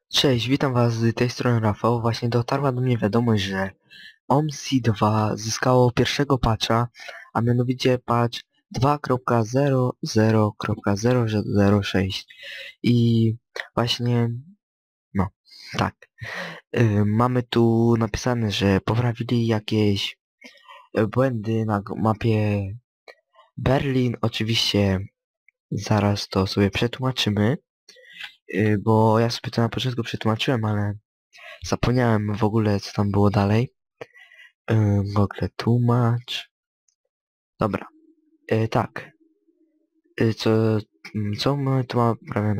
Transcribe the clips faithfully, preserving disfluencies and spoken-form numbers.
Cześć, witam was z tej strony Rafał. Właśnie dotarła do mnie wiadomość, że O M S I dwa zyskało pierwszego patcha, a mianowicie patch dwa kropka zero zero kropka zero zero sześć. I właśnie, no, tak. Y, mamy tu napisane, że poprawili jakieś y, błędy na g- mapie Berlin. Oczywiście zaraz to sobie przetłumaczymy, y, bo ja sobie to na początku przetłumaczyłem, ale zapomniałem w ogóle co tam było dalej. Yy, Google tłumacz. Dobra. Yy, tak. Yy, co, mm, co my tu mamy poprawione?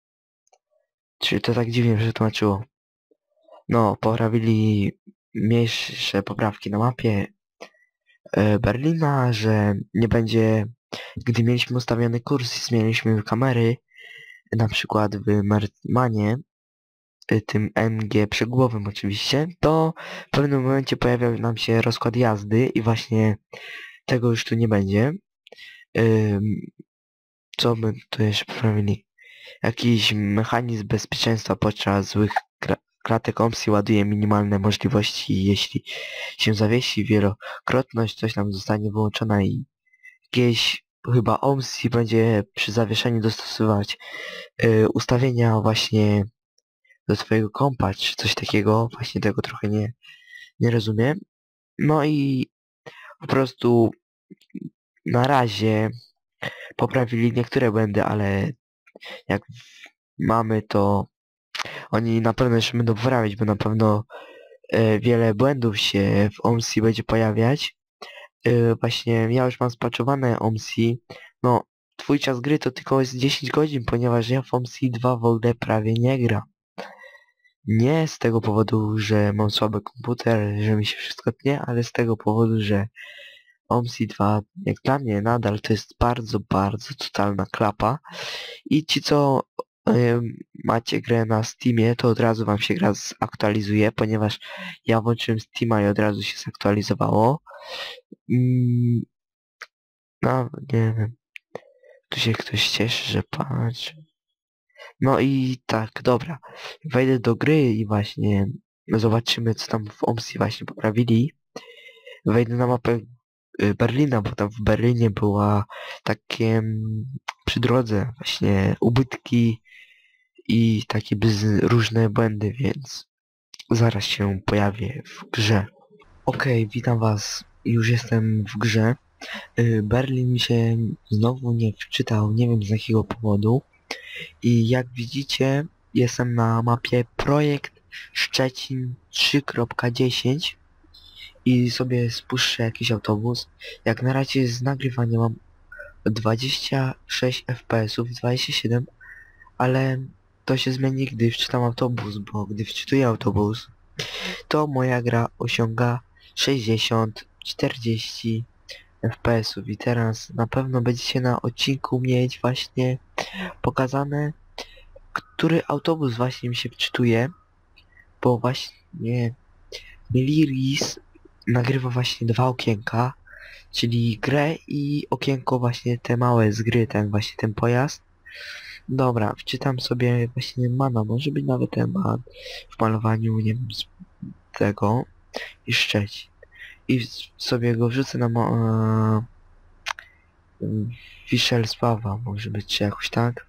Czy to tak dziwnie przetłumaczyło? No, poprawili mniejsze poprawki na mapie yy, Berlina, że nie będzie, gdy mieliśmy ustawiony kurs i zmieniliśmy kamery, na przykład w Mertmanie, yy, tym M G przegłowym oczywiście, to w pewnym momencie pojawiał nam się rozkład jazdy i właśnie tego już tu nie będzie. Yy, Co my tu jeszcze poprawili? Jakiś mechanizm bezpieczeństwa podczas złych kra klatek O M S I ładuje minimalne możliwości, jeśli się zawiesi wielokrotność, coś nam zostanie wyłączona i jakieś chyba O M S I będzie przy zawieszeniu dostosowywać y, ustawienia właśnie do twojego kompa, czy coś takiego. Właśnie tego trochę nie, nie rozumiem. No i po prostu na razie poprawili niektóre błędy, ale jak mamy to oni na pewno jeszcze będą poprawiać, bo na pewno e, wiele błędów się w O M S I będzie pojawiać. E, właśnie ja już mam spaczowane O M S I. No, twój czas gry to tylko jest dziesięć godzin, ponieważ ja w O M S I dwa w ogóle prawie nie gram. Nie z tego powodu, że mam słaby komputer, że mi się wszystko tnie, ale z tego powodu, że O M S I dwa jak dla mnie nadal to jest bardzo, bardzo totalna klapa. I ci co ym, macie grę na Steamie, to od razu wam się gra zaktualizuje, ponieważ ja włączyłem Steama i od razu się zaktualizowało. Mm, no, nie wiem. Tu się ktoś cieszy, że patrz. No i tak, dobra. Wejdę do gry i właśnie zobaczymy, co tam w O M S I właśnie poprawili. Wejdę na mapę y, Berlina, bo tam w Berlinie była takie mm, przy drodze właśnie ubytki i takie bez, różne błędy, więc zaraz się pojawię w grze. Okej, witam was. Już jestem w grze. Y, Berlin mi się znowu nie wczytał, nie wiem z jakiego powodu. I jak widzicie, jestem na mapie Projekt Szczecin trzy kropka dziesięć i sobie spuszczę jakiś autobus. Jak na razie z nagrywania mam dwadzieścia sześć F P S ów, dwadzieścia siedem, ale to się zmieni, gdy wczytam autobus, bo gdy wczytuję autobus, to moja gra osiąga sześćdziesiąt czterdzieści F P S ów i teraz na pewno będziecie na odcinku mieć właśnie pokazane, który autobus właśnie mi się wczytuje, bo właśnie Miliris nagrywa właśnie dwa okienka, czyli grę i okienko właśnie te małe z gry, ten właśnie ten pojazd. Dobra, wczytam sobie właśnie mana, może być nawet ten man w malowaniu, nie wiem, z tego i Szczecin. I w- sobie go wrzucę na mo... Wiszelsława, może być czy jakoś tak.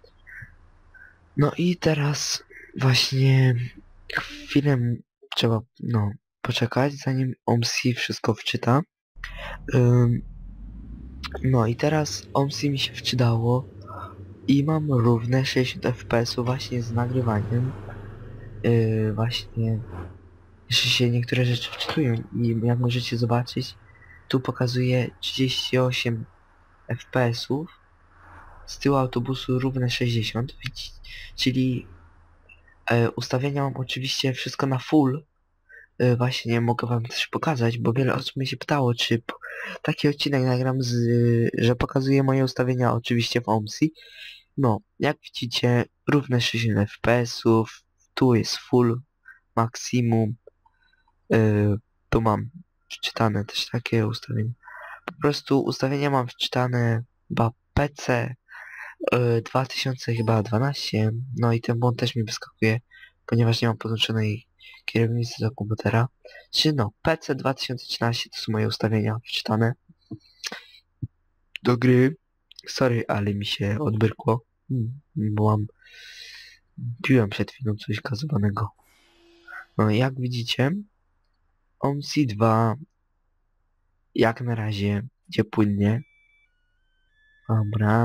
No i teraz właśnie chwilę trzeba, no, poczekać, zanim O M S I wszystko wczyta. Ym, no i teraz O M S I mi się wczytało i mam równe sześćdziesiąt F P S właśnie z nagrywaniem. Yy, właśnie jeszcze się niektóre rzeczy wczytują i jak możecie zobaczyć, tu pokazuje trzydzieści osiem F P S ów, z tyłu autobusu równe sześćdziesiąt, widzicie, czyli e, ustawienia mam oczywiście wszystko na full. E, właśnie mogę wam też pokazać, bo wiele osób mnie się pytało, czy p- taki odcinek nagram, z, że pokazuje moje ustawienia oczywiście w O M S I. No, jak widzicie, równe sześćdziesiąt F P S ów, tu jest full, maksimum, e, tu mam wczytane też takie ustawienia. Po prostu ustawienia mam wczytane chyba P C e, dwa tysiące chyba dwanaście, no i ten błąd też mi wyskakuje. ponieważ nie mam podłączonej kierownicy do komputera. Czy no, P C dwa tysiące trzynaście to są moje ustawienia wczytane do gry. Sorry, ale mi się odbyrkło, hmm, bo mam... Piłem przed chwilą coś gazowanego. No jak widzicie, O M C dwa jak na razie idzie płynnie. Dobra.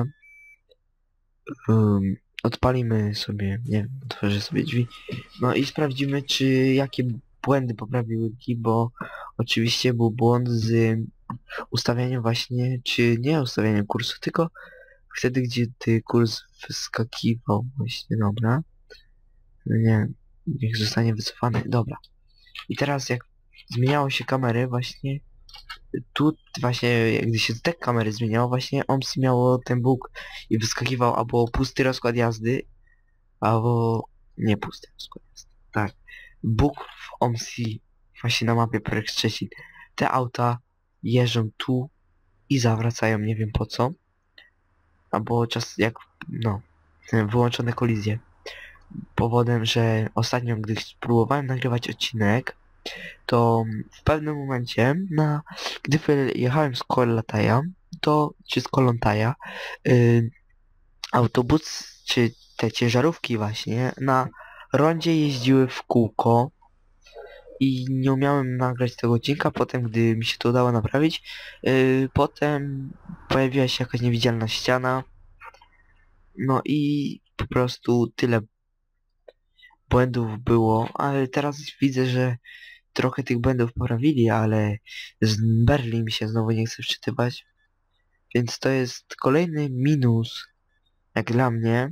Um, odpalimy sobie, nie wiem, otworzę sobie drzwi. No i sprawdzimy, czy jakie błędy poprawiły Ki, bo oczywiście był błąd z ustawianiem właśnie, czy nie ustawianiem kursu, tylko wtedy, gdzie ty kurs wyskakiwał właśnie, dobra. No nie, niech zostanie wycofany, dobra. I teraz jak zmieniało się kamery właśnie, tu właśnie, gdy się te kamery zmieniało, właśnie O M C miało ten bóg i wyskakiwał albo pusty rozkład jazdy, albo nie pusty rozkład jazdy. Tak. Bóg w O M C właśnie na mapie Projekt Szczecin. Te auta jeżdżą tu i zawracają, nie wiem po co. Albo czas jak, no, wyłączone kolizje. Powodem, że ostatnio, gdy próbowałem nagrywać odcinek, to w pewnym momencie, na, gdy jechałem z Kolataja, to, czy z Kolontaja, yy, autobus, czy te ciężarówki właśnie, na rondzie jeździły w kółko i nie umiałem nagrać tego odcinka. Potem, gdy mi się to udało naprawić, yy, potem pojawiła się jakaś niewidzialna ściana, no i po prostu tyle błędów było, ale teraz widzę, że trochę tych błędów poprawili, ale z Berlin mi się znowu nie chce wczytywać. Więc to jest kolejny minus, jak dla mnie.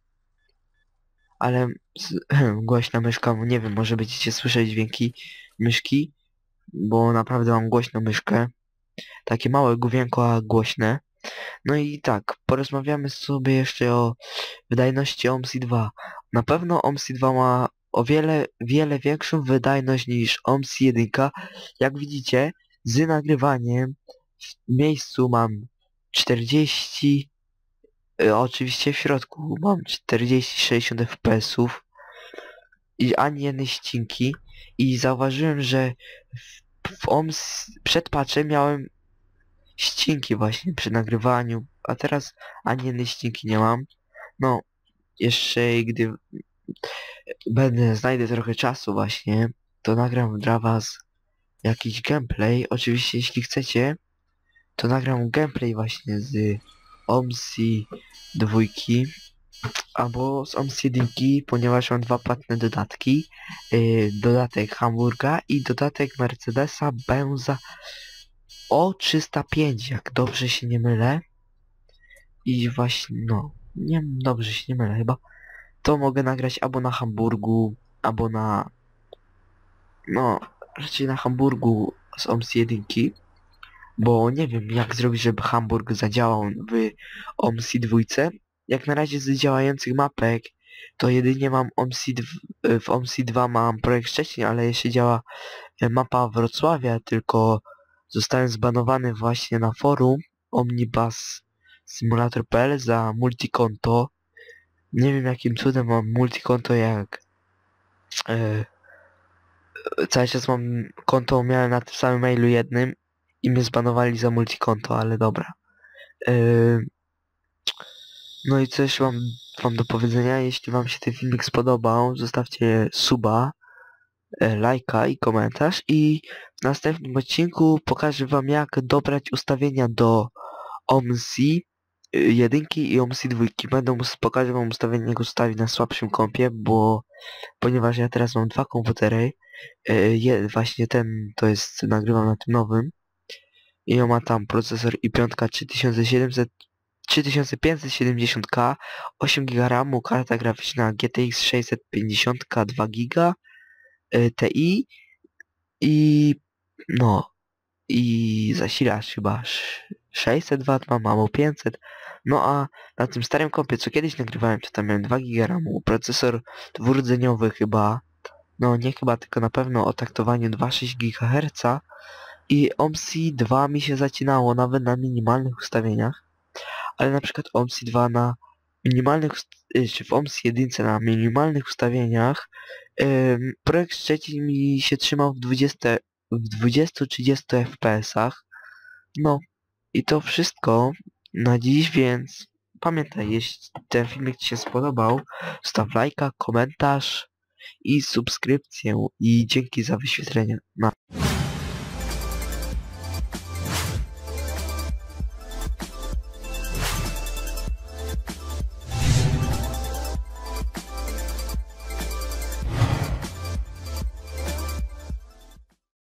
Ale z, głośna myszka, nie wiem, może będziecie słyszeć dźwięki myszki, bo naprawdę mam głośną myszkę. Takie małe główienko, a głośne. No i tak, porozmawiamy sobie jeszcze o wydajności O M C dwa. Na pewno O M C dwa ma o wiele, wiele większą wydajność niż O M C jeden. Jak widzicie, z nagrywaniem w miejscu mam czterdzieści, y, oczywiście w środku mam czterdzieści sześćdziesiąt F P S ów i ani jednej ścinki. I zauważyłem, że w, w O M C przed patchem miałem ścinki właśnie przy nagrywaniu, a teraz ani jednej ścinki nie mam. No, jeszcze gdy będę, znajdę trochę czasu właśnie, to nagram dla was jakiś gameplay. Oczywiście jeśli chcecie, to nagram gameplay właśnie z O M C dwa albo z O M C jeden, ponieważ mam dwa płatne dodatki. Yy, dodatek Hamburga i dodatek Mercedesa Benza O trzysta pięć, jak dobrze się nie mylę. I właśnie, no, nie dobrze się nie mylę chyba. To mogę nagrać albo na Hamburgu, albo na... No, raczej na Hamburgu z O M C jeden, bo nie wiem jak zrobić, żeby Hamburg zadziałał w O M C dwa. Jak na razie z działających mapek to jedynie mam O M C dwa, w O M C dwa mam Projekt Szczecin, ale jeszcze działa mapa Wrocławia, tylko zostałem zbanowany właśnie na forum Omnibus Simulator kropka p l za multikonto. Nie wiem jakim cudem mam multikonto, jak e, cały czas mam konto, miałem na tym samym mailu jednym i mnie zbanowali za multikonto, ale dobra. E, no i coś mam wam do powiedzenia. Jeśli wam się ten filmik spodobał, zostawcie suba, e, lajka i komentarz, i w następnym odcinku pokażę wam jak dobrać ustawienia do O M C jeden i O M C dwa. Będę mus pokażę wam ustawienie, jak ustawić na słabszym kompie, bo ponieważ ja teraz mam dwa komputery, e, je, właśnie ten to jest, nagrywam na tym nowym i on ma tam procesor i pięć trzy tysiące siedemset, trzy tysiące pięćset siedemdziesiąt K, osiem giga ramu, karta graficzna G T X sześćset pięćdziesiąt K, dwa giga, e, Ti i no i zasilacz chyba sześćset watów mam, albo pięćset. No a na tym starym kompie, co kiedyś nagrywałem, to tam miałem dwa giga ramu, procesor dwurdzeniowy chyba, no nie chyba, tylko na pewno o taktowaniu dwa przecinek sześć gigaherca i O M C dwa mi się zacinało nawet na minimalnych ustawieniach, ale na przykład O M C dwa na minimalnych, ust- y, czy w O M S jeden na minimalnych ustawieniach ym, projekt Szczecin mi się trzymał w dwudziestu, w dwudziestu trzydziestu F P S-ach. No i to wszystko na dziś, więc pamiętaj, jeśli ten filmik Ci się spodobał, staw lajka, komentarz i subskrypcję i dzięki za wyświetlenie. Na